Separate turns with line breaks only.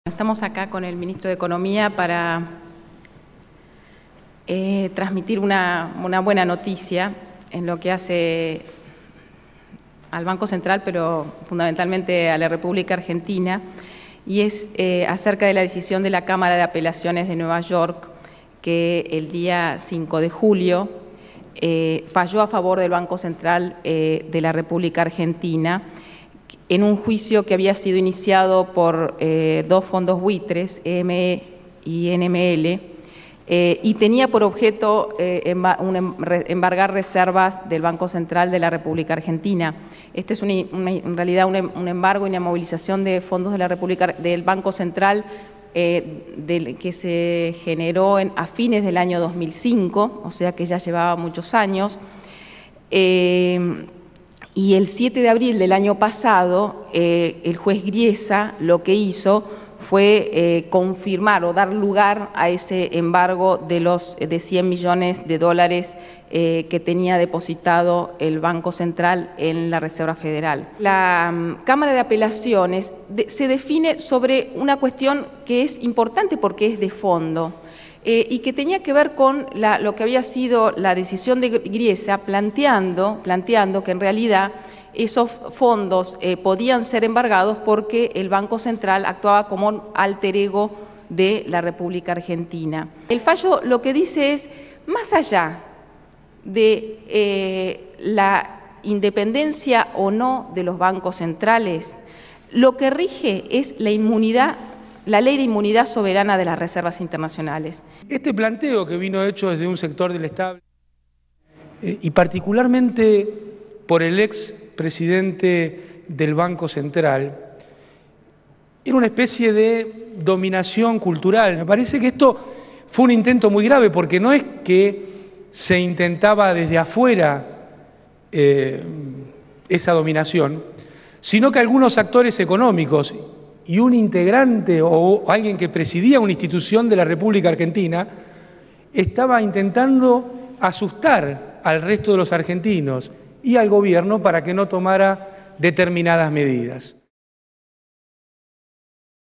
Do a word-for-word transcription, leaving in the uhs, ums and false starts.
Estamos acá con el ministro de Economía para eh, transmitir una, una buena noticia en lo que hace al Banco Central, pero fundamentalmente a la República Argentina, y es eh, acerca de la decisión de la Cámara de Apelaciones de Nueva York, que el día cinco de julio eh, falló a favor del Banco Central eh, de la República Argentina, en un juicio que había sido iniciado por eh, dos fondos buitres, E M E y N M L, eh, y tenía por objeto eh, embargar reservas del Banco Central de la República Argentina. Este es una, una, en realidad un, un embargo y una movilización de fondos de la República, del Banco Central eh, del, que se generó en, a fines del año dos mil cinco, o sea que ya llevaba muchos años. Eh, Y el siete de abril del año pasado, eh, el juez Griesa lo que hizo fue eh, confirmar o dar lugar a ese embargo de los de cien millones de dólares eh, que tenía depositado el Banco Central en la Reserva Federal. La um, Cámara de Apelaciones de, se define sobre una cuestión que es importante porque es de fondo. Eh, y que tenía que ver con la, lo que había sido la decisión de Griesa, planteando, planteando que en realidad esos fondos eh, podían ser embargados porque el Banco Central actuaba como un alter ego de la República Argentina. El fallo lo que dice es, más allá de eh, la independencia o no de los bancos centrales, lo que rige es la inmunidad, la ley de inmunidad soberana de las reservas internacionales.
Este planteo que vino hecho desde un sector del Estado, eh, y particularmente por el ex presidente del Banco Central, era una especie de dominación cultural. Me parece que esto fue un intento muy grave, porque no es que se intentaba desde afuera eh, esa dominación, sino que algunos actores económicos y un integrante o alguien que presidía una institución de la República Argentina estaba intentando asustar al resto de los argentinos y al gobierno para que no tomara determinadas medidas.